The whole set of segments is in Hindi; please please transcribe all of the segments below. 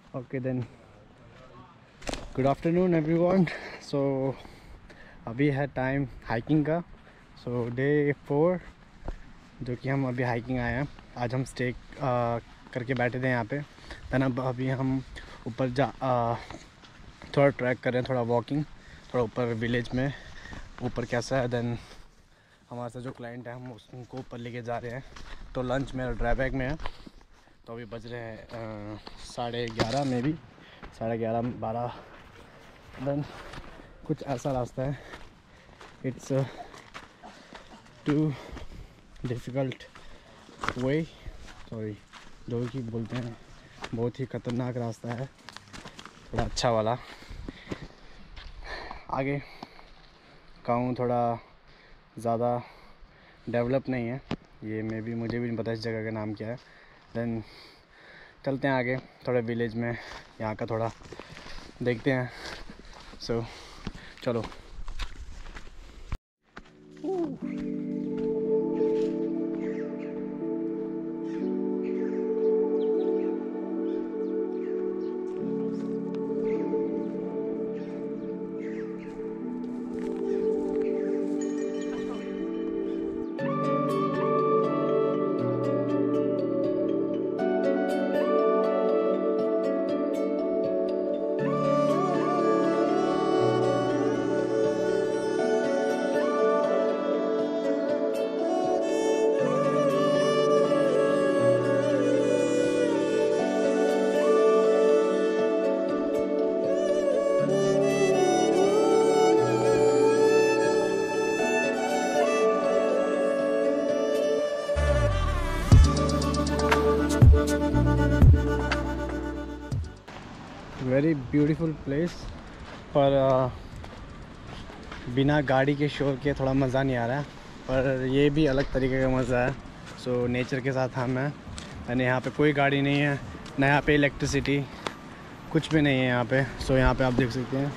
Okay then, good afternoon everyone. So अभी है टाइम हाइकिंग का। सो डे 4 जो कि हम अभी हाइकिंग आए हैं। आज हम स्टे करके बैठे थे यहाँ पे। देन अब अभी हम ऊपर थोड़ा ट्रैक कर रहे हैं, थोड़ा वॉकिंग, थोड़ा ऊपर विलेज में ऊपर कैसा है। देन हमारे साथ जो क्लाइंट है हम उनको ऊपर लेके जा रहे हैं। तो लंच मेरा ड्राई बैग में है। तो अभी बज रहे हैं 11:30 में भी 11:30-12। देन कुछ ऐसा रास्ता है, it's too difficult way, sorry, जो कि बोलते हैं बहुत ही ख़तरनाक रास्ता है, थोड़ा अच्छा वाला। आगे गाँव थोड़ा ज़्यादा डेवलप नहीं है, ये मुझे भी नहीं पता इस जगह का नाम क्या है। देन चलते हैं आगे थोड़ा विलेज में, यहाँ का थोड़ा देखते हैं। सो चलो। वेरी ब्यूटीफुल प्लेस, पर बिना गाड़ी के शोर के थोड़ा मज़ा नहीं आ रहा है, पर ये भी अलग तरीके का मज़ा है। सो नेचर के साथ हम हैं। यानी यहाँ पे कोई गाड़ी नहीं है, ना यहाँ पे इलेक्ट्रिसिटी, कुछ भी नहीं है यहाँ पे। सो यहाँ पे आप देख सकते हैं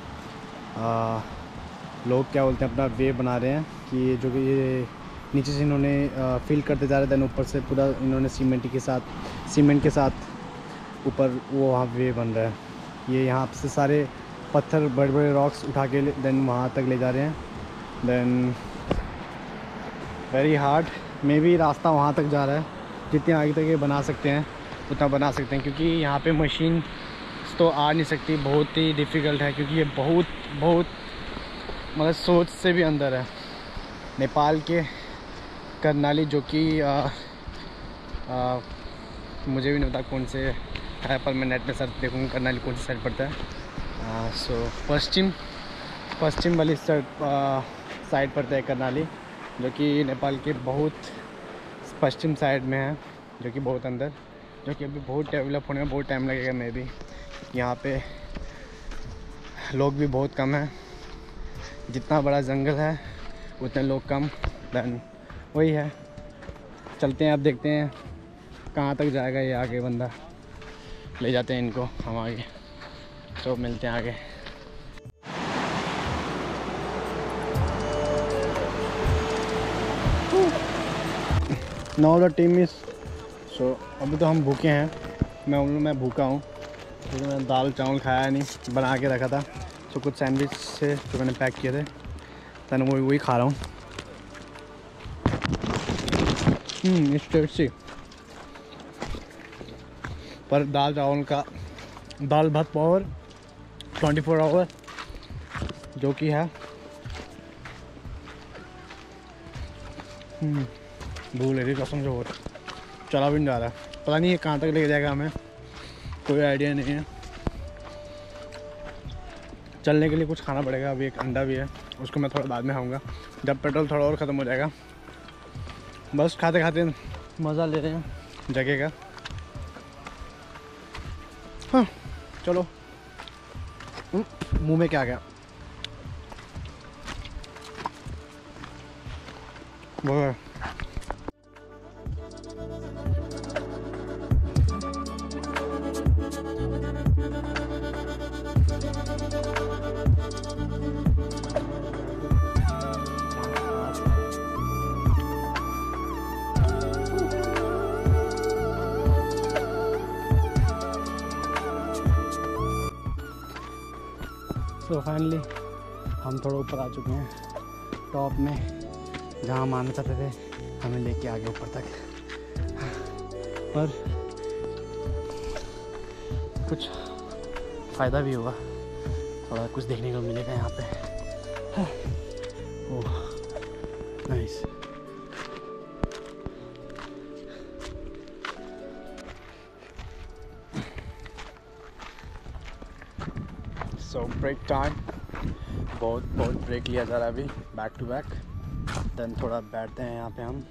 लोग क्या बोलते हैं, अपना वे बना रहे हैं कि जो कि ये नीचे से इन्होंने फिल करते जा रहे थे, ऊपर से पूरा इन्होंने सीमेंट के साथ ऊपर वो वहाँ वे बन रहा है। ये यहाँ से सारे पत्थर, बड़े बड़े रॉक्स उठा के देन वहाँ तक ले जा रहे हैं। Then very hard, maybe रास्ता वहाँ तक जा रहा है। जितने आगे तक ये बना सकते हैं उतना बना सकते हैं, क्योंकि यहाँ पे मशीन तो आ नहीं सकती, बहुत ही डिफ़िकल्ट है, क्योंकि ये बहुत मतलब सोच से भी अंदर है। नेपाल के कर्नाली, जो कि मुझे भी नहीं पता कौन से है, पर मैं नेट में सर्च देखूँगा कर्नाली कौन सी साइड पड़ता है। सो पश्चिम वाली साइड पड़ता है कर्नाली, जो कि नेपाल के बहुत पश्चिम साइड में है, जो कि बहुत अंदर, जो कि अभी बहुत डेवलप होने में बहुत टाइम लगेगा। मे भी यहाँ पे लोग भी बहुत कम हैं, जितना बड़ा जंगल है उतने लोग कम। देन वही है, चलते हैं, अब देखते हैं कहाँ तक जाएगा ये आगे बंदा, ले जाते हैं इनको हम आगे। तो मिलते हैं आगे। Now the team is so अभी तो हम भूखे हैं, मैं भूखा हूँ, क्योंकि मैंने दाल चावल खाया नहीं, बना के रखा था। तो कुछ सैंडविच से जो मैंने पैक किए थे, तन वही खा रहा हूँ। इट्स टेस्टी, पर दाल भात पावर 24 आवर जो कि है। भूल है कसम से, बहुत चला भी नहीं जा रहा, पता नहीं ये कहाँ तक लेके जाएगा, हमें कोई आइडिया नहीं है। चलने के लिए कुछ खाना पड़ेगा। अभी एक अंडा भी है, उसको मैं थोड़ा बाद में खाऊंगा, जब पेट्रोल थोड़ा और ख़त्म हो जाएगा। बस खाते खाते मज़ा ले रहे हैं जगह का। हाँ चलो, मुंह में क्या गया वो है। सो फाइनली हम थोड़ा ऊपर आ चुके हैं टॉप में, जहाँ हम आना चाहते थे हमें लेके आ गए ऊपर तक। पर कुछ फ़ायदा भी हुआ, थोड़ा कुछ देखने को मिलेगा यहाँ पे। Oh nice. So break time, बहुत ब्रेक लिया जा रहा है अभी, बैक टू बैक। देन थोड़ा बैठते हैं यहाँ पे हम,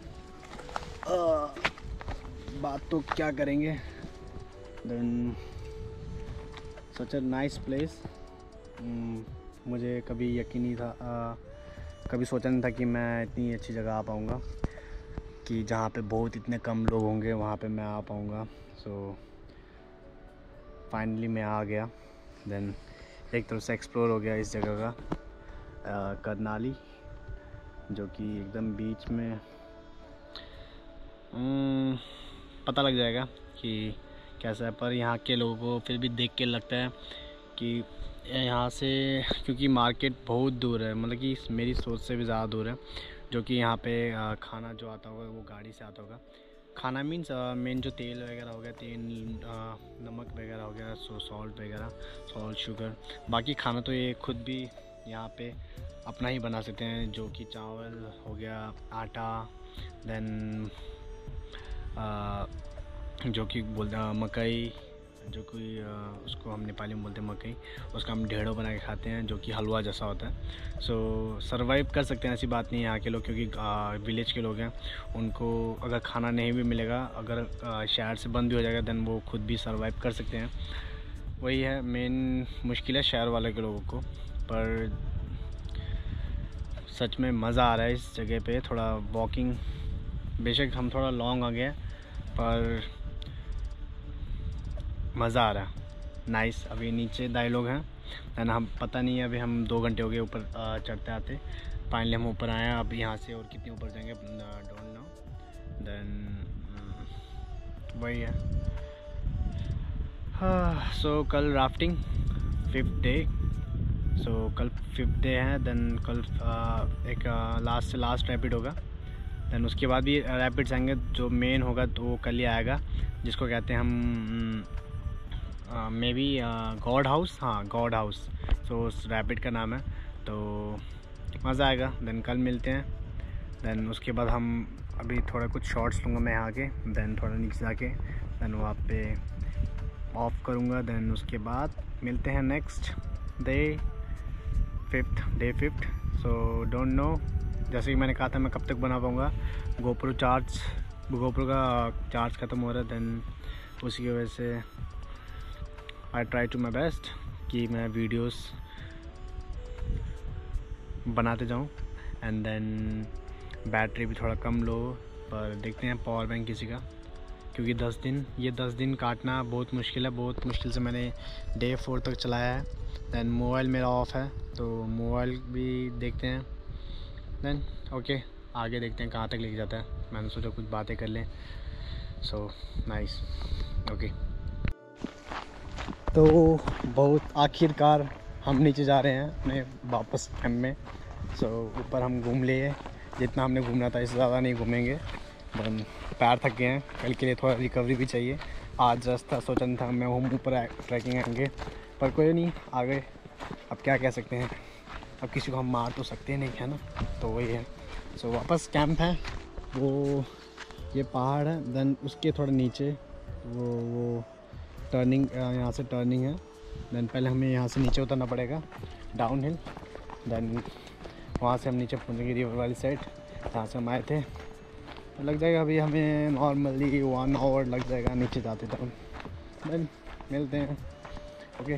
बात तो क्या करेंगे। Then such a nice place. मुझे कभी यकीन नहीं था, कभी सोचा नहीं था कि मैं इतनी अच्छी जगह आ पाऊँगा, कि जहाँ पे बहुत इतने कम लोग होंगे वहाँ पे मैं आ पाऊँगा। सो फाइनली मैं आ गया। देन एक तरह से एक्सप्लोर हो गया इस जगह का, करनाली, जो कि एकदम बीच में। पता लग जाएगा कि कैसा है, पर यहाँ के लोगों को फिर भी देख के लगता है कि यहाँ से, क्योंकि मार्केट बहुत दूर है, मतलब कि मेरी सोच से भी ज़्यादा दूर है, जो कि यहाँ पे खाना जो आता होगा वो गाड़ी से आता होगा। खाना मीन्स मेन जो तेल वगैरह हो गया, तेल नमक वगैरह हो गया, सॉल्ट वगैरह, सॉल्ट शुगर। बाकी खाना तो ये खुद भी यहाँ पे अपना ही बना सकते हैं, जो कि चावल हो गया, आटा, देन जो कि बोलते हैं मकई, जो कि उसको हम नेपाली में बोलते हैं मकई, उसका हम ढेड़ो बना के खाते हैं, जो कि हलवा जैसा होता है। सो सर्वाइव कर सकते हैं, ऐसी बात नहीं है यहाँ के लोग, क्योंकि विलेज के लोग हैं, उनको अगर खाना नहीं भी मिलेगा, अगर शहर से बंद भी हो जाएगा, देन वो खुद भी सर्वाइव कर सकते हैं। वही है मेन मुश्किल है शहर वाले के लोगों को। पर सच में मज़ा आ रहा है इस जगह पे। थोड़ा वॉकिंग, बेशक हम थोड़ा लॉन्ग आ गए, पर मज़ा आ रहा है, नाइस। अभी नीचे दाई लोग हैं, देन हम पता नहीं है, अभी हम 2 घंटे हो गए ऊपर चढ़ते आते। फाइनली हम ऊपर आए हैं। अब यहाँ से और कितने ऊपर जाएंगे डोंट नो। देन वही है। सो कल राफ्टिंग 5th डे। सो कल 5th डे है। देन कल एक लास्ट रैपिड होगा। देन उसके बाद भी रैपिड्स आएंगे, जो मेन होगा तो वो कल ही आएगा, जिसको कहते हैं हम मे बी गॉड हाउस। हाँ, गॉड हाउस। सो उस रैपिड का नाम है, तो मज़ा आएगा। देन कल मिलते हैं। देन उसके बाद हम अभी थोड़ा कुछ शॉर्ट्स लूँगा मैं यहाँ के, देन थोड़ा नीचे जाके, देन वहाँ पे ऑफ करूँगा। देन उसके बाद मिलते हैं next day 5th। So don't know, जैसे कि मैंने कहा था मैं कब तक बना पाऊँगा। गोप्रो का चार्ज ख़त्म हो रहा है, देन उसी की वजह से I try to my best कि मैं वीडियोस बनाते जाऊँ। एंड देन बैटरी भी थोड़ा कम लो, पर देखते हैं पावर बैंक किसी का, क्योंकि 10 दिन काटना बहुत मुश्किल है। बहुत मुश्किल से मैंने डे 4 तक चलाया है। देन मोबाइल मेरा ऑफ है, तो मोबाइल भी देखते हैं। देन ओके, आगे देखते हैं कहाँ तक लेके जाता है। मैंने सोचा कुछ बातें कर लें। So nice, okay. तो बहुत आखिरकार हम नीचे जा रहे हैं अपने वापस कैंप में। सो ऊपर हम घूम लिए, जितना हमने घूमना था इससे ज़्यादा नहीं घूमेंगे। देन पैर थक गए हैं, कल के लिए थोड़ा रिकवरी भी चाहिए। आज रास्ता सोचा नहीं था मैं हम ऊपर ट्रैकिंग आएंगे, पर कोई नहीं, आ गए। अब क्या कह सकते हैं, अब किसी को हम मार तो सकते नहीं, है ना। तो वही है। सो वापस कैंप है, वो ये पहाड़ है। देन उसके थोड़ा नीचे वो टर्निंग, यहाँ से टर्निंग है। देन पहले हमें यहाँ से नीचे उतरना पड़ेगा, डाउन हिल। देन वहाँ से हम नीचे पहुँचेंगे रिवर वाली साइड, जहाँ से हम आए थे। लग जाएगा अभी हमें नॉर्मली 1 आवर लग जाएगा नीचे जाते टाइम। देन मिलते हैं, ओके।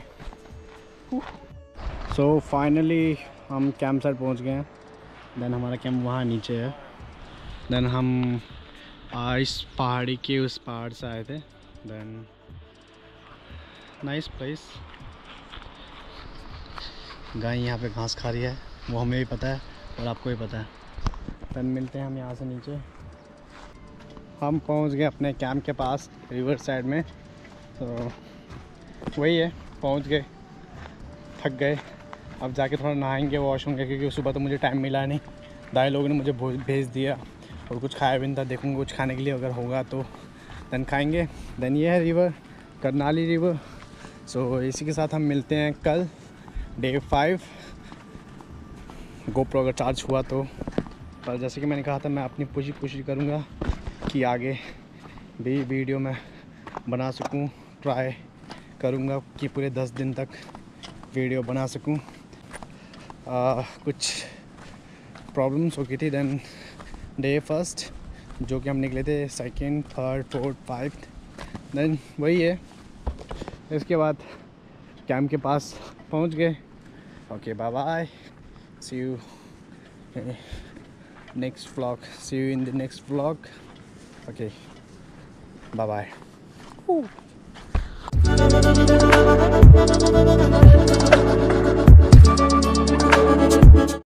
सो फाइनली हम कैंप साइड पहुँच गए हैं। देन हमारा कैंप वहाँ नीचे है। देन हम इस पहाड़ी के उस पहाड़ से आए थे। Then nice place. गाय यहाँ पे घास खा रही है, वो हमें भी पता है और आपको भी पता है। देन मिलते हैं हम यहाँ से नीचे। हम पहुँच गए अपने कैंप के पास रिवर साइड में। तो वही है, पहुँच गए, थक गए। अब जाके थोड़ा नहाएंगे, वॉश होंगे, क्योंकि सुबह तो मुझे टाइम मिला नहीं। दाई लोगों ने मुझे भेज दिया और कुछ खाया भी नहीं था। देखूँगा कुछ खाने के लिए अगर होगा तो देन खाएंगे। देन ये है रिवर, करनाली रिवर। सो इसी के साथ हम मिलते हैं कल डे 5। गोप्रो अगर चार्ज हुआ तो। पर जैसे कि मैंने कहा था, मैं अपनी पूरी कोशिश करूँगा कि आगे भी वीडियो में बना सकूँ। ट्राई करूँगा कि पूरे 10 दिन तक वीडियो बना सकूँ। कुछ प्रॉब्लम्स हो गई थी। देन डे 1 जो कि हम निकले थे 2nd, 3rd, 4th, 5th। Then वही है, इसके बाद कैंप के पास पहुंच गए। Okay, bye bye, see you next vlog, see you in the next vlog. Okay, bye bye.